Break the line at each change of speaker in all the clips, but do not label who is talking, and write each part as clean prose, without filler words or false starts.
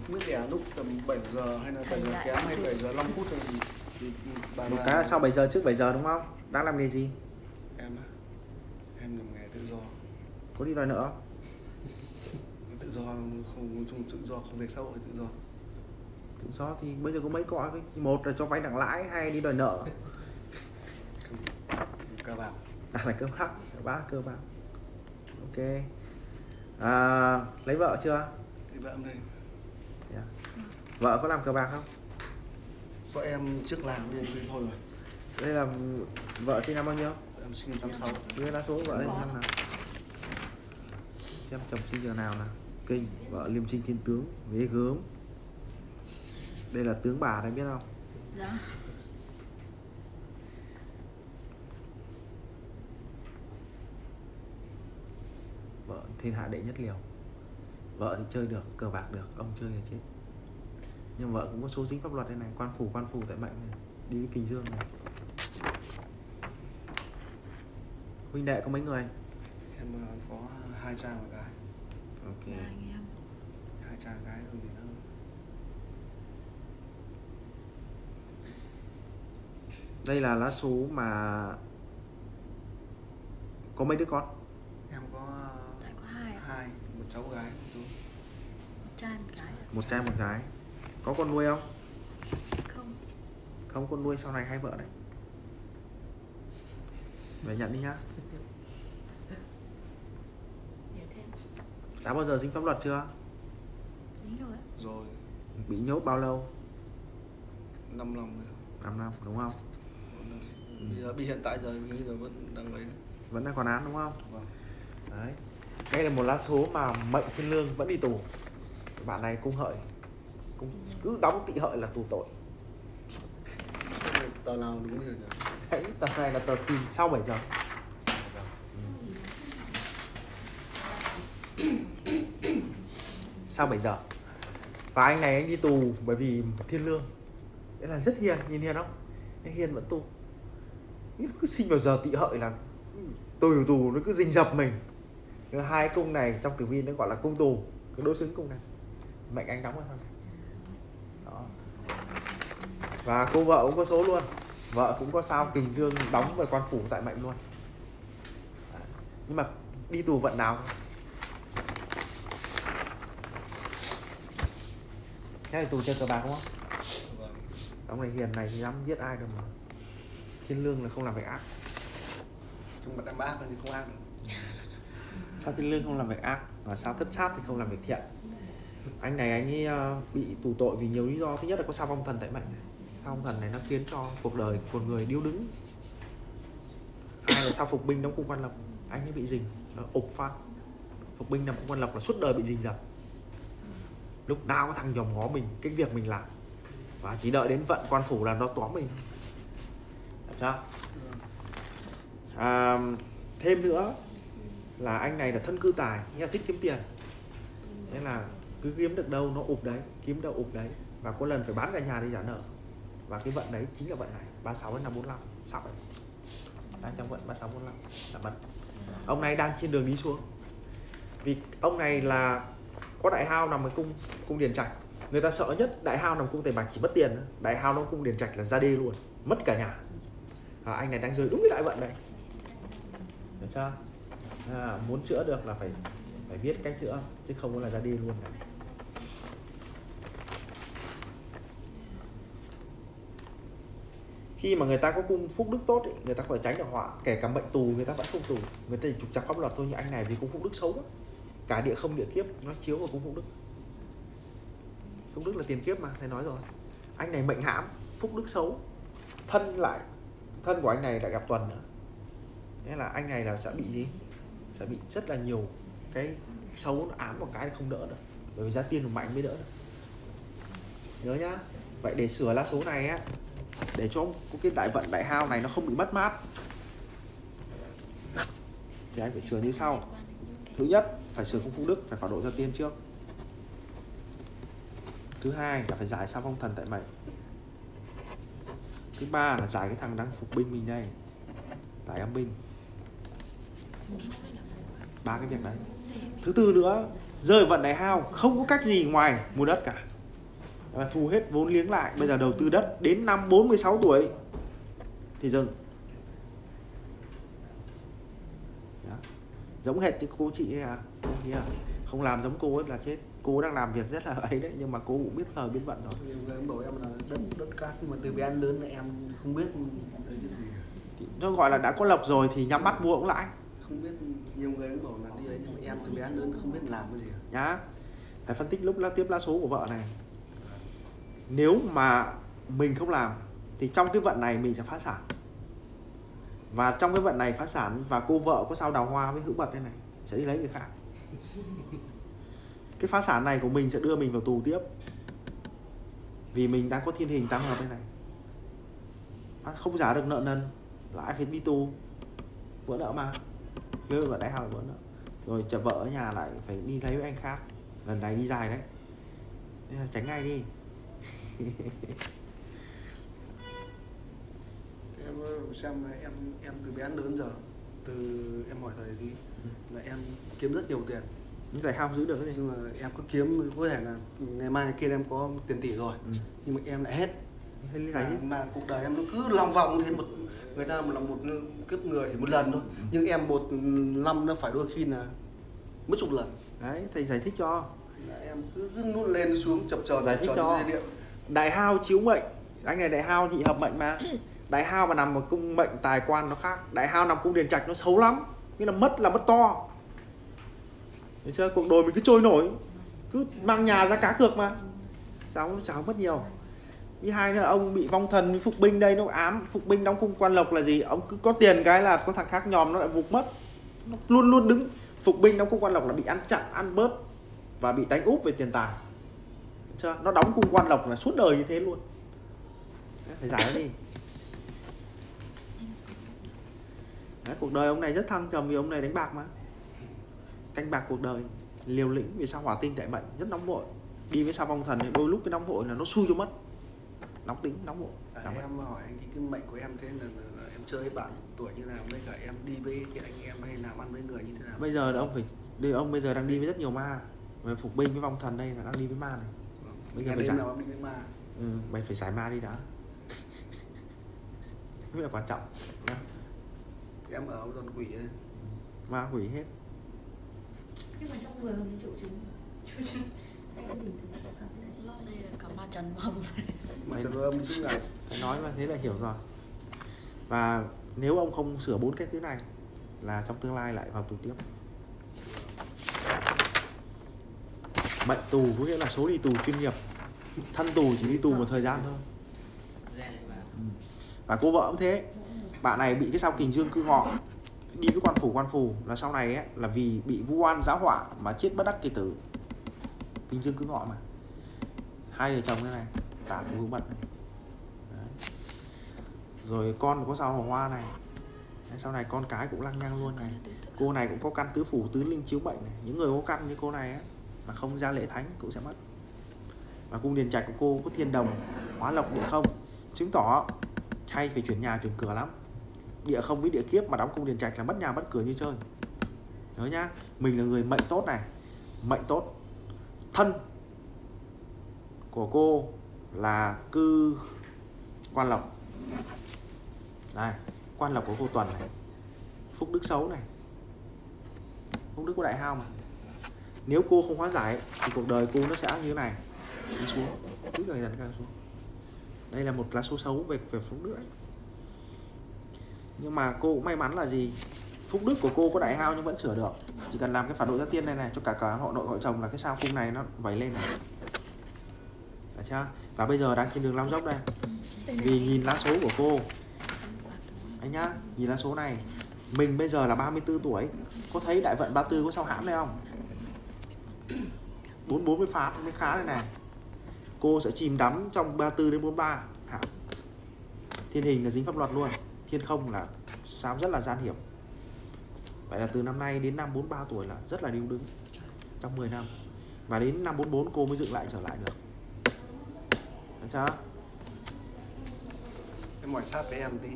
biết đẻ lúc tầm 7 giờ hay là 7 giờ kém hay 7 giờ 5 phút thì bà
một cái là sau 7 giờ trước 7 giờ đúng không? Đang làm nghề gì?
Em á, em làm nghề tự do.
Có đi đòi nợ không?
Tự do không, tự do không việc xã hội, tự do.
Tự do thì bây giờ có mấy cõi, một là cho vay nặng lãi, hai đi đòi nợ.
Cơ bạc.
Là cơ bạc, ba cơ bạc. Ok. Lấy vợ chưa?
Thì vợ em đây.
Yeah. Vợ có làm cờ bạc không?
Vợ em trước làm bây giờ thôi rồi.
Đây là vợ sinh năm bao nhiêu?
Em sinh năm 86.
Đưa lá số vợ đây xem nào. Xem chồng sinh giờ nào nào. Kinh, vợ liêm trinh thiên tướng, vế gớm. Đây là tướng bà đây biết không?
Dạ.
Vợ thiên hạ đệ nhất liều. Vợ thì chơi được, cờ bạc được, ông chơi là chết. Nhưng vợ cũng có số dính pháp luật đây này, quan phủ tại mệnh này, đi với Kình Dương này. Huynh đệ có mấy người?
Em có 2 trai 1 gái.
Ok.
2 trai 1 gái không gì nữa.
Đây là lá số mà có mấy đứa con?
Em có 2, 1 cháu gái, một chú.
Một trai một gái.
Một trai một gái. Có con nuôi không?
Không.
Không con nuôi sau này hai vợ đấy. Về nhận đi nhá. Đã bao giờ dính pháp luật chưa?
Dính rồi.
Rồi.
Bị nhốt bao lâu?
5 năm rồi.
5 năm đúng không?
Bây giờ hiện tại giờ bây giờ vẫn đang lấy.
Vẫn đang còn án đúng không?
Vâng.
Đấy. Đây là một lá số mà mệnh thiên lương vẫn đi tù. Bạn này cung hợi, cứ đóng tị hợi là tù tội.
Tờ nào đúng rồi.
Đấy, tờ này là tờ tin sau 7 giờ. Sau 7 giờ. Và anh này anh đi tù bởi vì thiên lương. Đấy là rất hiền, nhìn hiền không? Anh hiền vẫn tù. Cứ sinh vào giờ tị hợi là tù nó cứ rình rập mình. Hai cung này trong tử vi nó gọi là cung tù, cái đối xứng cung này. Mệnh anh đóng rồi thôi. Đó. Và cô vợ cũng có số luôn. Vợ cũng có sao Kình Dương đóng về quan phủ tại mệnh luôn. Đấy. Nhưng mà đi tù vận nào? Thế là tù chơi cờ bạc đúng không?
Vâng.
Ông này hiền này thì dám giết ai đâu mà. Thiên lương là không làm việc ác.
Chúng bạn đang ác thì không ác được.
Sao thiên lương không làm việc ác? Và sao thất sát thì không làm việc thiện? Anh này anh ấy bị tù tội vì nhiều lý do. Thứ nhất là có sao vong thần tại mệnh này. Sao vong thần này nó khiến cho cuộc đời của người điêu đứng. Hai là sao phục binh đóng cung Quan Lộc, anh ấy bị rình, nó ụp phát. Phục binh nằm cung Quan Lộc là suốt đời bị rình rập. Lúc nào có thằng dòm ngó mình cái việc mình làm, và chỉ đợi đến vận quan phủ là nó tóm mình. Được chưa? Thêm nữa là anh này là thân cư tài, nghĩa là thích kiếm tiền. Nên là cứ kiếm được đâu nó ụp đấy, kiếm đâu ụp đấy. Và có lần phải bán cả nhà đi trả nợ. Và cái vận đấy chính là vận này 36 đến năm 45. Sao vậy? Đang trong vận 36 45 là vận. Ông này đang trên đường đi xuống. Vì ông này là có đại hao nằm ở cung Điền Trạch. Người ta sợ nhất đại hao nằm cung Tây Bạch chỉ mất tiền. Đại hao nó cung Điền Trạch là ra đê luôn, mất cả nhà. Anh này đang rơi đúng cái đại vận này. Được chưa? Muốn chữa được là phải biết cách chữa, chứ không có là ra đi luôn này. Khi mà người ta có cung phúc đức tốt ý, người ta phải tránh được họa. Kể cả mệnh tù người ta vẫn không tù, người ta chỉ trục trặc pháp luật thôi. Như anh này vì cung phúc đức xấu lắm. Cả địa không địa kiếp nó chiếu vào cung phúc đức. Phúc đức là tiền kiếp mà, thầy nói rồi. Anh này mệnh hãm, phúc đức xấu, thân của anh này lại gặp tuần nữa. Thế là anh này là sẽ bị gì? Sẽ bị rất là nhiều cái xấu nó ám một cái không đỡ được. Bởi vì ra tiên mạnh mới đỡ được. Nhớ nhá. Vậy để sửa lá số này á, để cho cái đại vận đại hao này nó không bị mất mát, thì anh phải sửa như sau. Thứ nhất, phải sửa cung phúc đức, phải phá độ ra tiên trước. Thứ hai là phải giải sao phong thần tại mệnh. Thứ ba là giải cái thằng đang phục binh mình đây, tại âm binh. 3 cái việc đấy. Thứ tư nữa, rơi vận đại hao không có cách gì ngoài mua đất cả. và thu hết vốn liếng lại, bây giờ đầu tư đất đến năm 46 tuổi thì dừng. Đó. Giống hệt như cô chị ấy à, không làm giống cô ấy là chết. Cô đang làm việc rất là ấy đấy, nhưng mà cô cũng biết thời biết vận rồi.
Em bảo em là đất cát, nhưng mà từ bé đến lớn là em không biết đấy cái gì.
Thì nó gọi là đã có lộc rồi thì nhắm mắt mua cũng lãi.
Không biết, nhiều người cũng bảo là đi ấy, nhưng mà em từ bé đến lớn không biết làm cái gì.
Nhá, phải phân tích lúc tiếp lá số của vợ này. Nếu mà mình không làm thì trong cái vận này mình sẽ phá sản. Và trong cái vận này phá sản và cô vợ có sao đào hoa với hữu bật đây này sẽ đi lấy người khác. Cái phá sản này của mình sẽ đưa mình vào tù tiếp. Vì mình đang có thiên hình tam hợp đây này. Không trả được nợ nần lại phải đi tù, vỡ nợ mà. Rơi vào đại học vỡ nợ. Rồi vợ ở nhà lại phải đi lấy với anh khác. Lần này đi dài đấy. Nên là tránh ngay đi.
Em xem em từ bé đến lớn giờ, từ em hỏi thầy thì là em kiếm rất nhiều tiền.
Nhưng thầy không giữ được cái gì.
Nhưng mà em cứ kiếm, có thể là ngày mai ngày kia em có tiền tỷ rồi, nhưng mà em lại hết. Mà cuộc đời em nó cứ lòng vòng thế, người ta là một kiếp người thì một lần thôi, nhưng em một năm nó phải đôi khi là mấy chục lần.
Đấy, thầy giải thích cho.
Em cứ nút lên xuống chập chờn.
Giải thích cho. Đại hao chiếu mệnh, anh này đại hao nhị hợp mệnh mà. Đại hao mà nằm ở cung mệnh tài quan nó khác. Đại hao nằm cung điền trạch nó xấu lắm, nghĩa là mất to. Thấy chưa? Cuộc đời mình cứ trôi nổi, cứ mang nhà ra cá cược mà cháo mất nhiều. Thứ hai nữa là ông bị vong thần với phục binh đây, nó ám. Phục binh đóng cung quan lộc là gì? Ông cứ có tiền cái là có thằng khác nhòm nó lại vụt mất. Nó luôn luôn đứng. Phục binh đóng cung quan lộc là bị ăn chặn, ăn bớt và bị đánh úp về tiền tài. Thấy chưa? Nó đóng cung quan lộc là suốt đời như thế luôn. Phải giải nó đi. Đấy, cuộc đời ông này rất thăng trầm vì ông này đánh bạc mà. Canh bạc cuộc đời, liều lĩnh. Vì sao hỏa tinh tại mệnh rất nóng vội. Đi với sao vong thần thì đôi lúc cái nóng vội là nó xui cho mất. Nóng tính, nóng vội.
Em hỏi anh cái mệnh của em thế là em chơi với bạn tuổi như nào, với cả em đi với cái anh em hay làm ăn với người như thế nào?
Bây giờ là ông bây giờ đang đi với rất nhiều ma. Về phục binh với vong thần đây là đang đi với ma này. Bây giờ
mày giải nào đi với ma.
Mày phải giải ma đi đã. Rất là quan trọng.
Em ở con quỷ ấy.
Ma quỷ hết.
Nhưng mà trong người không có triệu chứng.
Đây là cả ma trần mầm.
Ma trần âm suốt ngày.
Phải nói là thế là hiểu rồi. Và nếu ông không sửa 4 cái thứ này là trong tương lai lại vào tù tiếp. Mệnh tù có nghĩa là số đi tù chuyên nghiệp. Thân tù chỉ đi tù một thời gian thôi. Và cô vợ cũng thế. Bạn này bị cái sao kình dương cư ngọ, đi với quan phủ là sau này ấy, là vì bị vu oan giáo họa mà chết bất đắc kỳ tử. Kình dương cư ngọ mà. Hai vợ chồng thế này, tả phù hữu mật này. Đấy. Rồi con có sao hồng hoa này. Đấy, sau này con cái cũng lăng nhăng luôn này. Cô này cũng có căn tứ phủ tứ linh chiếu mệnh này. Những người có căn như cô này ấy, mà không ra lễ thánh cũng sẽ mất. Và cung điền trạch của cô có thiên đồng, hóa lộc địa không, chứng tỏ hay phải chuyển nhà chuyển cửa lắm. Địa không với địa kiếp mà đóng cung điền trạch là mất nhà mất cửa như chơi. Nhớ nhá, mình là người mệnh tốt này, mệnh tốt. Thân của cô là cư quan lộc. Đây, quan lộc của cô Tuần này. Phúc đức xấu này. Phúc đức của đại hao mà. Nếu cô không hóa giải thì cuộc đời cô nó sẽ như thế này, đi xuống, cứ càng dần càng xuống. Đây là một lá số xấu về phúc đức ấy. Nhưng mà cô cũng may mắn là gì? Phúc đức của cô có đại hao nhưng vẫn sửa được. Chỉ cần làm cái phản độ gia tiên này này cho cả họ nội họ chồng là cái sao cung này nó vẩy lên này. Được chưa? Và bây giờ đang trên đường lao dốc đây. Vì nhìn lá số của cô, anh nhá, nhìn lá số này. Mình bây giờ là 34 tuổi. Có thấy đại vận 34 có sao hãm đây không? 44 mới phá mới khá đây này. Cô sẽ chìm đắm trong 34 đến 43 hãm. Thiên hình là dính pháp luật luôn. Thiên không là sao rất là gian hiểm. Vậy là từ năm nay đến năm 43 tuổi là rất là điêu đứng trong 10 năm. Và đến năm 44 cô mới dựng lại trở lại được. Được chưa?
Em hỏi sát với em tí.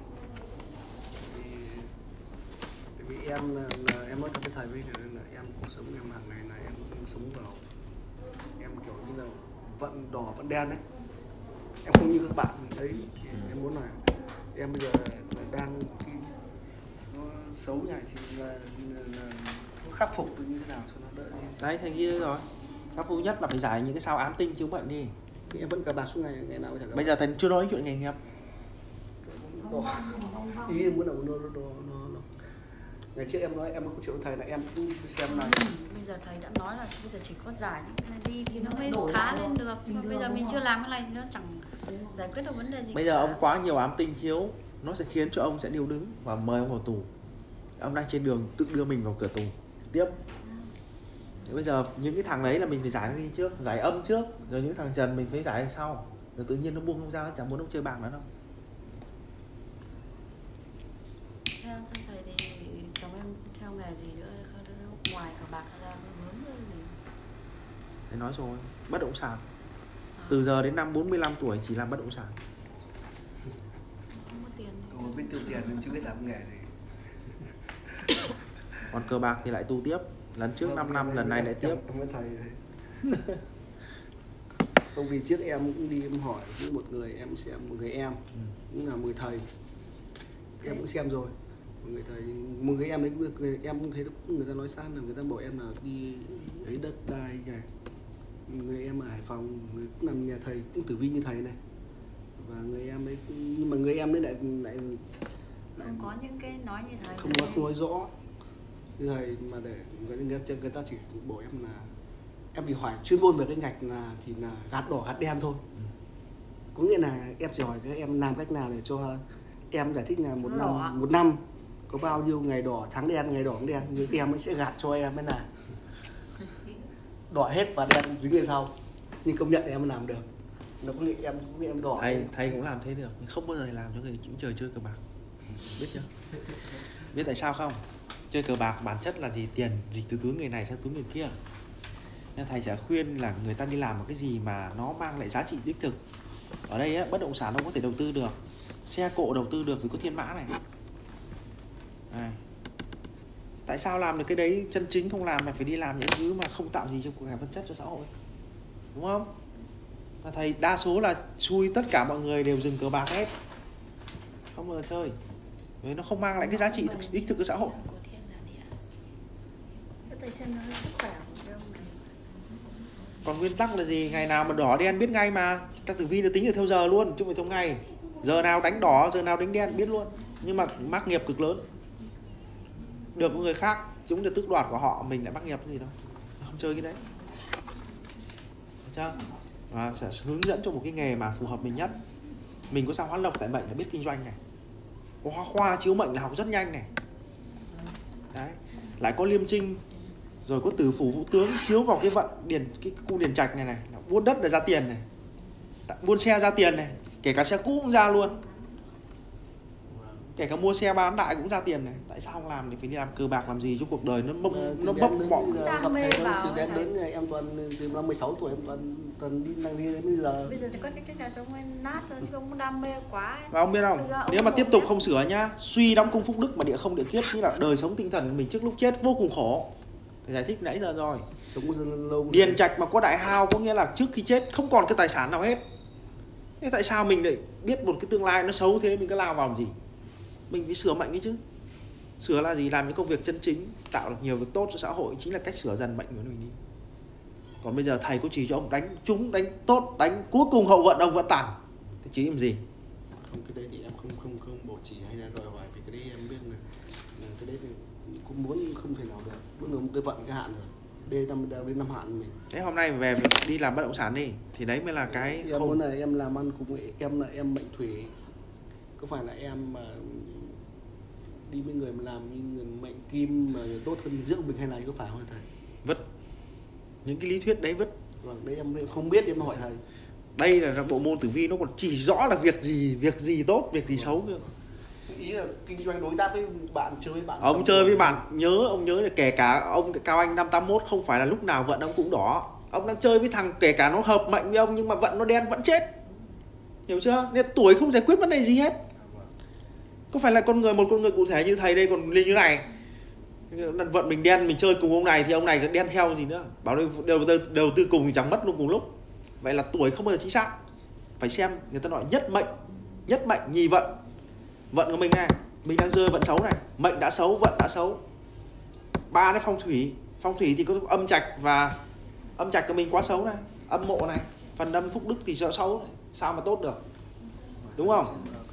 Tại vì em nói thật với thầy với là em cuộc sống em hàng ngày là em sống vào, em kiểu như là vận đỏ vận đen đấy, em không như các bạn đấy. Em muốn là em bây giờ là đang cái nó xấu này thì là nó khắc phục được như thế nào cho nó đỡ đi.
Đấy thành kia rồi, khắc phục nhất là phải giải những cái sao ám tinh chiếu bệnh đi.
Thì em vẫn cờ bạc suốt ngày nào
Bây giờ thầy chưa nói chuyện nghề nghiệp.
Ý em muốn là nó ngày trước em nói em có câu chuyện với thầy là em cũng xem này.
Bây giờ thầy đã nói là bây giờ chỉ có giải những cái này đi thì nó mới khá lên được. Còn bây giờ mình chưa làm cái này thì nó chẳng giải quyết được vấn đề gì.
Bây giờ ông quá nhiều ám tinh chiếu, nó sẽ khiến cho ông sẽ điêu đứng và mời ông vào tù. Ông đang trên đường tự đưa mình vào cửa tù tiếp. Thì bây giờ những cái thằng đấy là mình phải giải nó đi trước, giải âm trước, rồi những thằng trần mình phải giải sau. Rồi tự nhiên nó buông không ra, nó chẳng muốn ông chơi bạc nữa đâu.
Theo thầy thì chồng em theo nghề gì nữa, ngoài cờ bạc ra hướng cái gì?
Thầy nói rồi, bất động sản. Từ giờ đến năm 45 tuổi chỉ làm bất động sản.
Không có tiền.
Không biết tiêu tiền nên chưa biết làm nghề gì.
Còn cờ bạc thì lại tu tiếp. Lần trước 5 năm, lần này lại tiếp.
Không có thầy đấy. Không vì trước em cũng đi em hỏi với một người em xem, một người em cũng là người thầy. Em cũng xem rồi. Một người thầy, một người em đấy em cũng thấy người ta nói sát là người ta bảo em là đi ấy đất đai này. Người em ở Hải Phòng, người cũng làm nhà thầy, cũng tử vi như thầy này. Và người em đấy nhưng mà người em đấy lại
Không có những cái nói như thầy.
không nói rõ như thầy, mà để người ta chỉ bảo em là em chỉ hỏi chuyên môn về cái ngạch là thì là gạt đỏ gạt đen thôi. Có nghĩa là em chỉ hỏi các em làm cách nào để cho em giải thích là một năm có bao nhiêu ngày đỏ tháng đen, ngày đỏ tháng đen, nhưng em ấy sẽ gạt cho em mới là đỏ hết và đen dính về sau. Nhưng công nhận em làm được. Nó có nghĩa em đỏ.
Thầy cũng làm thế được, nhưng không bao giờ làm cho người chịu trời chơi cờ bạc. Biết chưa? Biết tại sao không? Chơi cờ bạc bản chất là gì? Tiền dịch từ túi người này sang túi người kia. Nên thầy sẽ khuyên là người ta đi làm một cái gì mà nó mang lại giá trị đích thực. Ở đây á, bất động sản ông có thể đầu tư được, xe cộ đầu tư được vì có thiên mã này. Này. Tại sao làm được cái đấy chân chính, không làm mà phải đi làm những thứ mà không tạo gì cho cuộc vật chất cho xã hội, đúng không? Và thầy đa số là xui tất cả mọi người đều dừng cờ bạc hết, không bao giờ chơi, vì nó không mang lại cái giá trị đích thực cho xã hội.
Thầy xem nó sức khỏe của ông này.
Còn nguyên tắc là gì? Ngày nào mà đỏ đen biết ngay mà. Các tử vi nó tính được theo giờ luôn, chứ không phải theo ngày. Giờ nào đánh đỏ, giờ nào đánh đen biết luôn. Nhưng mà mắc nghiệp cực lớn. Được của người khác, chúngจะtước đoạt của họ, mình lại mắc nghiệp cái gì đâu. Không chơi cái đấy. Được chưa? Và sẽ hướng dẫn cho một cái nghề mà phù hợp mình nhất. Mình có sao hóa lộc tại mệnh là biết kinh doanh này. Có hóa khoa chiếu mệnh là học rất nhanh này. Đấy. Lại có liêm trinh, rồi có tử phủ vũ tướng chiếu vào cái vận điền, cái cung điền trạch này, buôn đất là ra tiền này, buôn xe ra tiền này, kể cả xe cũ cũng ra luôn, kể cả mua xe bán đại cũng ra tiền này. Tại sao không làm thì phải đi làm cờ bạc làm gì cho cuộc đời nó bốc bọng.
Đam mê vào
từ đến đến em toàn từ năm 16 tuổi em toàn đi đang đi đến bây giờ.
Bây giờ chỉ có cách nào cho ông ấy nát thôi chứ không đam mê quá.
Và ông biết không, nếu mà tiếp tục không sửa nhá, suy đóng cung phúc đức mà địa không địa kiếp, như là đời sống tinh thần mình trước lúc chết vô cùng khổ. Thì giải thích nãy giờ rồi.
Sống lâu
Điền trạch mà có đại hao có nghĩa là trước khi chết không còn cái tài sản nào hết. Thế tại sao mình lại biết một cái tương lai nó xấu thế mình cứ lao vào làm gì? Mình phải sửa mệnh đi chứ. Sửa là gì? Làm những công việc chân chính, tạo được nhiều việc tốt cho xã hội, chính là cách sửa dần mệnh của mình đi. Còn bây giờ thầy có chỉ cho ông đánh trúng, đánh tốt, đánh cuối cùng hậu vận ông vẫn tàn. Thế chỉ làm gì?
Không, cái đấy thì em không bổ chỉ hay là đòi hỏi, vì cái đấy em biết là cái đấy thì cũng muốn không thể nào được. Mỗi người một cái vận cái hạn rồi. Đến năm hạn mình.
Thế hôm nay về đi làm bất động sản đi, thì đấy mới là cái
em
không...
muốn là em làm ăn cùng em, là em mệnh thủy. Có phải là em mà đi với người mà làm như người mệnh kim mà tốt hơn giữa mình, hay là có phải không thầy?
Vứt. Những cái lý thuyết đấy vứt.
Vâng, đấy em không biết, em hỏi thầy.
Đây là bộ môn tử vi nó còn chỉ rõ là việc gì tốt, việc gì xấu nữa.
Ý là kinh doanh đối tác với bạn, chơi với bạn.
Ông chơi với bạn, ông nhớ là kể cả ông Cao Anh 581 không phải là lúc nào vận ông cũng đỏ. Ông đang chơi với thằng kể cả nó hợp mệnh với ông nhưng mà vận nó đen vẫn chết. Hiểu chưa? Nên tuổi không giải quyết vấn đề gì hết. Có phải là một con người cụ thể như thầy đây còn như này. Vận mình đen, mình chơi cùng ông này thì ông này đen theo gì nữa. Bảo đây đầu tư cùng thì chẳng mất luôn cùng lúc. Vậy là tuổi không bao giờ chính xác. Phải xem, người ta nói nhất mệnh nhì vận. Vận của mình này, mình đang rơi vận xấu này, mệnh đã xấu, vận đã xấu. 3 cái phong thủy. Phong thủy thì có âm trạch, và âm trạch của mình quá xấu này, âm mộ này, phần âm phúc đức thì sợ xấu này. Sao mà tốt được, đúng không?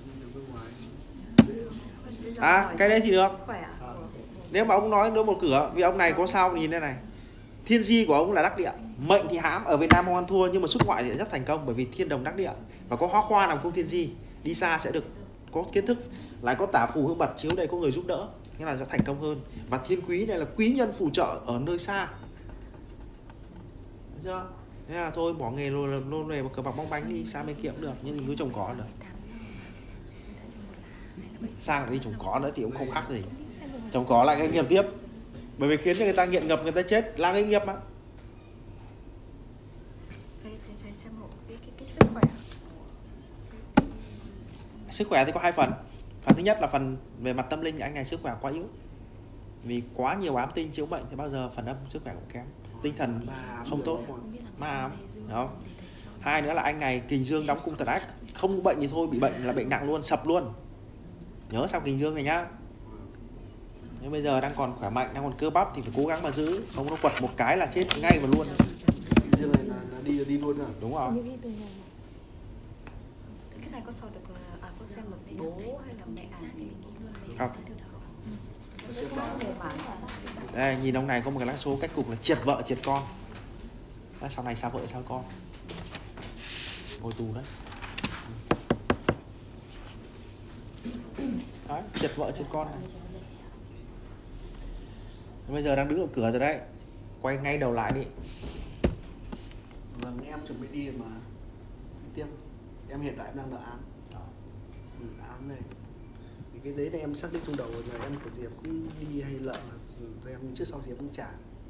Cái đấy thì được. Nếu mà ông nói đối một cửa, vì ông này có sao nhìn đây này, thiên di của ông là đắc địa, mệnh thì hãm, ở Việt Nam ông ăn thua nhưng mà xuất ngoại thì rất thành công, bởi vì thiên đồng đắc địa và có hóa khoa làm cung thiên di, đi xa sẽ được có kiến thức, lại có tả phù hương bật chiếu đây có người giúp đỡ, nghĩa là sẽ thành công hơn. Và thiên quý này là quý nhân phù trợ ở nơi xa, thấy chưa? Thế là thôi bỏ nghề lô này cờ bạc bóng bánh đi, xa bên kia cũng được, nhưng mình cứ trồng cỏ được. Sang đi trồng cỏ nữa thì cũng không khác gì, trồng cỏ lại cái nghiệp tiếp, bởi vì khiến cho người ta nghiện ngập, người ta chết là cái nghiệp mà.
Xem hộ cái sức khỏe.
Sức khỏe thì có 2 phần. Phần thứ nhất là phần về mặt tâm linh, anh này sức khỏe quá yếu, vì quá nhiều ám tinh chiếu mệnh thì bao giờ phần âm sức khỏe cũng kém, tinh thần không tốt, ma ám đó. 2 nữa là anh này kình dương đóng cung thần ách, không bệnh thì thôi, bị bệnh là bệnh nặng luôn, sập luôn. Nhớ sao kình dương này nhá. Nhưng bây giờ đang còn khỏe mạnh, đang còn cơ bắp thì phải cố gắng mà giữ, không nó quật một cái là chết ngay và luôn.
Dương này là đi luôn rồi.
Đúng rồi.
Cái này có soi được, có xem được bố hay là mẹ gì
không?
Không.
Đây, nhìn ông này có một cái lá số cách cục là triệt vợ triệt con. Đấy, sau này sao vợ sao con, ngồi tù đấy. Đấy, triệt vợ triệt con này. Bây giờ đang đứng ở cửa rồi đấy, quay ngay đầu lại đi.
Vâng, em chuẩn bị đi mà tiếp. Em hiện tại đang nợ án. Án này. Thì cái đấy là em xác định trong đầu rồi, em kiểu gì em cũng đi hay lợ, rồi em trước sau gì em cũng trả.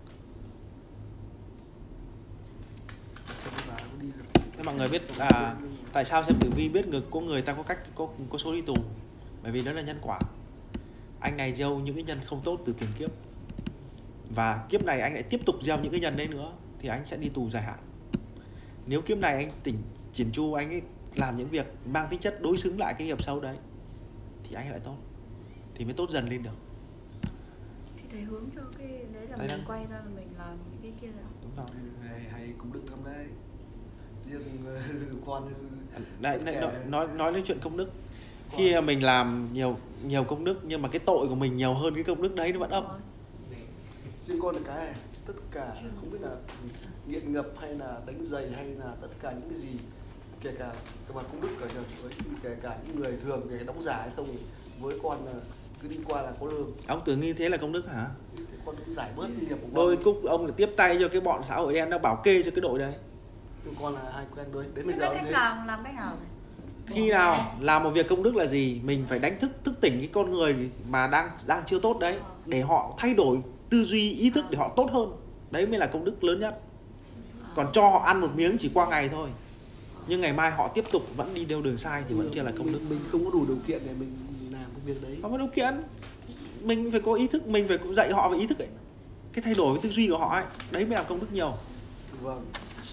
Xem bà có đi được.
Thế mọi người biết là tại sao xem tử vi biết có người ta có cách có số đi tù, bởi vì đó là nhân quả. Anh này gieo những cái nhân không tốt từ tiền kiếp, và kiếp này anh lại tiếp tục gieo những cái nhân đấy nữa thì anh sẽ đi tù dài hạn. Nếu kiếp này anh tỉnh chỉn chu, anh ấy làm những việc mang tính chất đối xứng lại cái nghiệp sâu đấy thì anh lại tốt, thì mới tốt dần lên được.
Thì thầy hướng cho cái đấy là
đấy
mình
đó.
quay ra là mình làm cái kia rồi.
Đúng rồi.
Hay cũng được lắm đấy. Riêng con
đấy, nói đến chuyện công đức, khi mình làm nhiều công đức nhưng mà cái tội của mình nhiều hơn cái công đức đấy nó vẫn âm.
Riêng con là cái này, tất cả không biết là nghiện ngập hay là đánh giày hay là tất cả những cái gì, kể cả các bạn công đức cả với kể cả những người thường kể đóng giả hay không, với con là cứ đi qua là có lương.
Ông tưởng như thế là công đức hả?
Thế con cũng giải bớt cái nghiệp của con.
Đôi cúc ông là tiếp tay cho cái bọn xã hội đen nó bảo kê cho cái đội đấy.
Nhưng con là hai quen đấy, đến bây
Thế
giờ
cách
đấy.
làm cách nào rồi?
Khi nào làm một việc công đức là gì? Mình phải đánh thức tỉnh cái con người mà đang chưa tốt đấy, để họ thay đổi tư duy ý thức để họ tốt hơn. Đấy mới là công đức lớn nhất. Còn cho họ ăn một miếng chỉ qua ngày thôi, nhưng ngày mai họ tiếp tục vẫn đi theo đường sai thì vẫn chưa là công đức.
Mình không có đủ điều kiện để mình làm cái việc đấy.
Không có điều kiện, mình phải có ý thức, mình phải dạy họ về ý thức ấy, cái thay đổi cái tư duy của họ ấy, đấy mới làm công đức nhiều.
Vâng.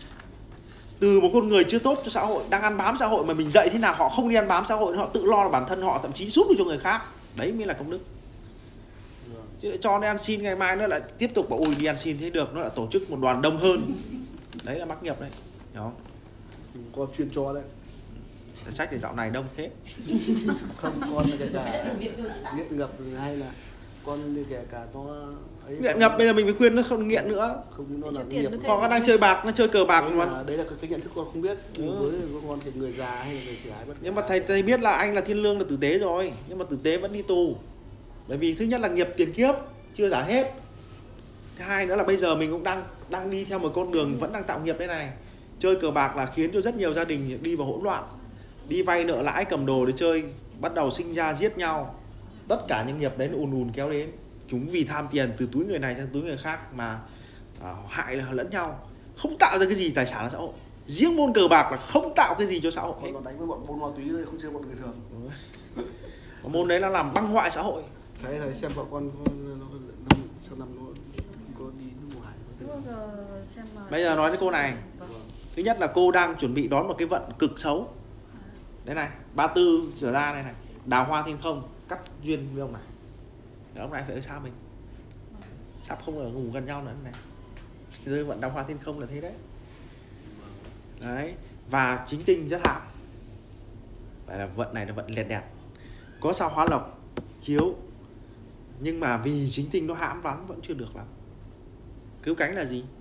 Từ một con người chưa tốt cho xã hội, đang ăn bám xã hội mà mình dạy thế nào họ không đi ăn bám xã hội, họ tự lo là bản thân họ, thậm chí giúp được cho người khác, đấy mới là công đức.
Vâng.
Chứ cho nó ăn xin ngày mai nó lại tiếp tục bảo ui đi ăn xin thế được, nó lại tổ chức một đoàn đông hơn, đấy là mắc nghiệp đấy. Đó.
Con chuyên cho đấy.
Sách để dạo này đông thế.
Không, con là kể cả nghiện ngập hay là con kể cả nó ấy,
Nghiện ngập bây giờ mình phải khuyên nó không nghiện nữa.
không nó là nghiệp.
Con nó đang chơi bạc, nó chơi cờ bạc mà.
Đấy là cái nhận thức con không biết. Với con thì người già hay là người trẻ bất
Nhưng mà thầy biết là anh là thiên lương là tử tế rồi, nhưng mà tử tế vẫn đi tù. Bởi vì thứ nhất là nghiệp tiền kiếp chưa trả hết. Thứ hai nữa là bây giờ mình cũng đang đi theo một con đường vẫn đang tạo nghiệp đây này. Chơi cờ bạc là khiến cho rất nhiều gia đình đi vào hỗn loạn, đi vay nợ lãi cầm đồ để chơi, bắt đầu sinh ra giết nhau. Tất cả những nghiệp đấy nó ùn kéo đến. Chúng vì tham tiền từ túi người này sang túi người khác mà hại lẫn nhau, không tạo ra cái gì tài sản cho xã hội. Riêng môn cờ bạc là không tạo cái gì cho xã hội.
Con còn đánh với bọn buôn ma túy đây, không chơi bọn người thường.
Môn đấy là làm băng hoại xã hội.
Thầy xem vợ con sau năm nó có đi nước ngoài.
Bây giờ
Bây giờ nói với cô này, Thứ nhất là cô đang chuẩn bị đón một cái vận cực xấu. Đây này, 34 trở ra đây này, đào hoa thiên không, cắt duyên với ông này. Để ông này phải ở xa mình, sắp không ở ngủ gần nhau nữa này. Rơi vận đào hoa thiên không là thế đấy. Đấy, và chính tinh rất hạm. Vậy là vận này là vận liệt đẹp. Có sao hóa lộc chiếu, nhưng mà vì chính tinh nó hãm vắng vẫn chưa được lắm. Cứu cánh là gì?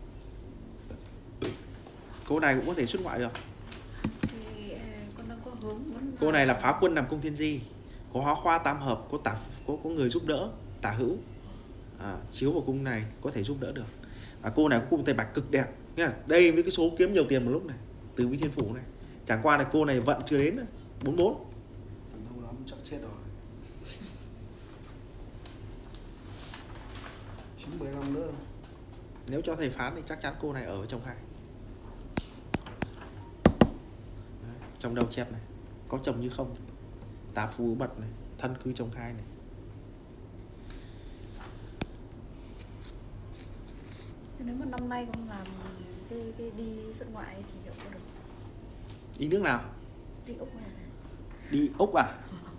Cô này cũng có thể xuất ngoại được.
Thì con đang có hướng
Cô này là phá quân nằm cung thiên di, có hóa khoa tam hợp, có người giúp đỡ, tả hữu. Chiếu vào cung này có thể giúp đỡ được. Cô này có cung tây bạch cực đẹp. Nghe đây với cái số kiếm nhiều tiền một lúc này, từ với thiên phủ này. Chẳng qua là cô này vận chưa đến 44.
Không lắm chắc chết rồi. 9-15 nữa.
Nếu cho thầy phán thì chắc chắn cô này ở với chồng hai. Trong đầu chép này, có chồng như không, tà phù bật này, thân cư chồng hai này.
Nếu mà năm nay con làm cái đi xuất ngoại thì liệu có được?
Đi nước nào?
Đi Úc này.
Đi Úc à?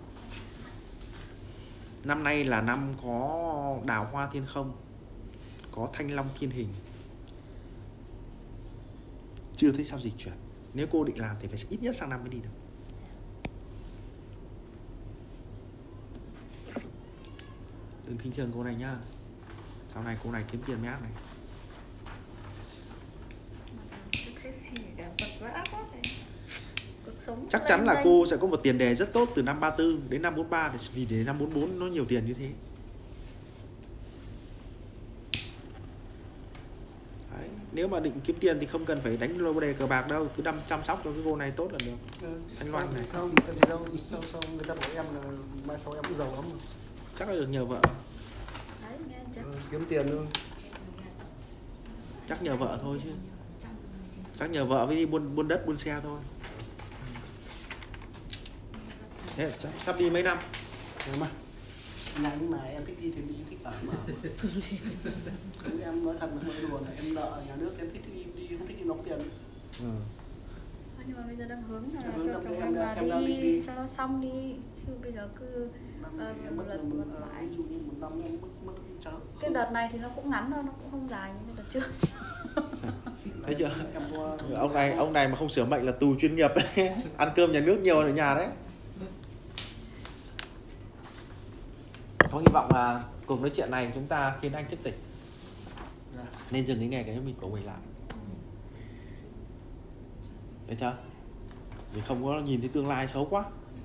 Năm nay là năm có đào hoa thiên không, có thanh long thiên hình. Chưa thấy sao dịch chuyển. Nếu cô định làm thì phải ít nhất sang năm mới đi được. Đừng khinh thường cô này nhá. Sau này cô này kiếm tiền mới ác này. Chắc chắn là cô sẽ có một tiền đề rất tốt từ năm 34 đến năm 43, vì để năm 44 nó nhiều tiền như thế. Đấy. Nếu mà định kiếm tiền thì không cần phải đánh lô đề cờ bạc đâu, cứ chăm sóc cho cái cô này tốt là được. Thanh Loan này
không cần gì đâu, sao người ta bảo em là mai sau em cũng giàu lắm rồi.
chắc là được nhờ vợ.
Đấy, nghe chưa?
Kiếm tiền luôn.
Chắc nhờ vợ thôi chứ. Chắc nhờ vợ với đi buôn đất buôn xe thôi. Thế sắp đi mấy năm?
Mà nhắn mà em thích đi thì đi, thích ở mà. Không, em nói thật là không đùa, em nợ nhà nước, em thích đi không thích đi đóng tiền.
Nhưng mà bây giờ đang hướng là cho chồng em là đi cho nó xong đi, chứ bây giờ cứ
em mất
lại.
ví dụ như một năm em mất chớ.
Cái đợt này thì nó cũng ngắn thôi, nó cũng không dài như đợt trước.
Thấy chưa? Ông này mà không sửa mệnh là tù chuyên nghiệp đấy. Ăn cơm nhà nước nhiều ở nhà đấy. Có hy vọng là cuộc nói chuyện này chúng ta khiến anh thức tỉnh. Nên dừng cái nghề cái mình của mình lại. Thấy chưa? Mình không có nhìn thấy tương lai xấu quá.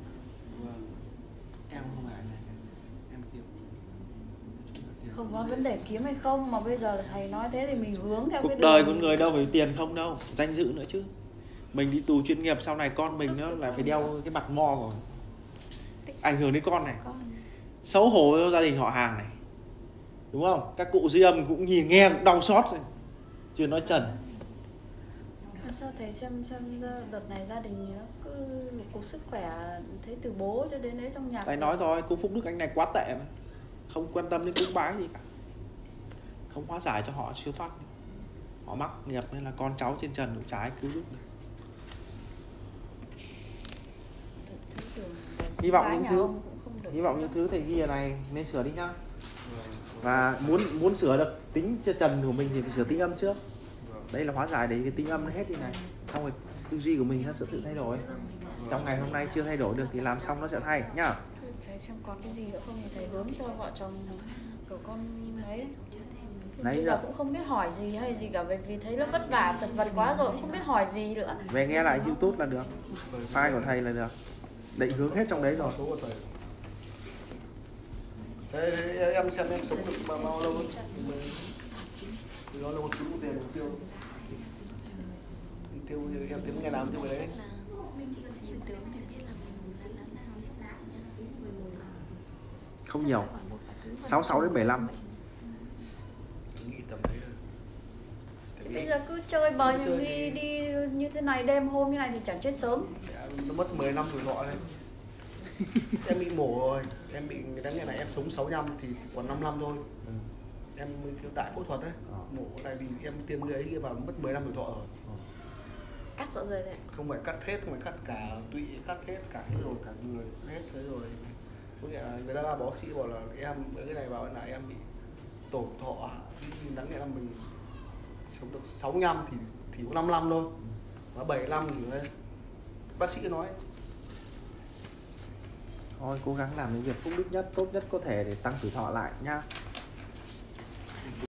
Em không ngại này, em kiếm.
Không có vấn đề kiếm hay không, mà bây giờ thầy nói thế thì mình hướng theo
cuộc
cái
đời con người đâu phải tiền không đâu, danh dự nữa chứ. Mình đi tù chuyên nghiệp sau này con mình nó lại phải đeo cái mặt mo của ảnh hưởng đến con này. Xấu hổ cho gia đình họ hàng này, đúng không? Các cụ dư âm cũng nhìn nghe cũng đau xót này. Chưa nói trần.
Sao thầy xem đợt này gia đình nó cứ cuộc sức khỏe, thấy từ bố cho đến đấy trong nhà.
Thầy nói rồi, cô Phúc Đức anh này quá tệ mà, không quan tâm đến cúng bái gì cả, không hóa giải cho họ siêu thoát. Họ mắc nghiệp nên là con cháu trên trần cũng trái cứu giúp được. Hy vọng những thứ thầy ghi ở này nên sửa đi nhá. Và muốn sửa được tính cho trần của mình thì phải sửa tính âm trước. Đây là hóa giải để cái tính âm nó hết đi này. Xong rồi tư duy của mình nó sẽ tự thay đổi. Trong ngày hôm nay chưa thay đổi được thì làm xong nó sẽ thay nhá.
Thầy xem còn cái gì nữa không thì thầy hướng cho vợ chồng của con ấy.
Bây
giờ cũng không biết hỏi gì hay gì cả, vì thấy nó vất vả chật vật quá rồi, cũng không biết hỏi gì nữa.
Về nghe lại YouTube là được, file của thầy là được, định hướng hết trong đấy rồi.
Số của thầy. Thế em xem em sống được bao lâu rồi? Đó là một chút tiền tiêu. Tiêu em tính ngày nào tiêu cái đấy.
Không nhiều, 66 đến 75.
Bây giờ cứ chơi bời đi như thế này, đêm hôm như này thì chẳng chết sớm.
Nó mất 10 năm tuổi thọ đấy. Em bị mổ rồi, em bị người ta nghe là em sống 6 năm thì còn 5 năm thôi. Em kêu đại phẫu thuật đấy, mổ tại vì em tiêm người ấy vào mất 10 năm tuổi thọ rồi.
Cắt dạ dày đấy.
Không phải cắt hết, không phải cắt cả tụy, cắt hết cả cái rồi, cả người hết thế rồi. Có nghĩa là người ta là bác sĩ bảo là em cái này bảo là em bị tổn thọ, đáng nghĩa là mình sống được 65 thì có 55 thôi, và 75 thì đấy. Bác sĩ nói
thôi cố gắng làm những việc phúc đức nhất, tốt nhất có thể để tăng tuổi thọ lại nhá.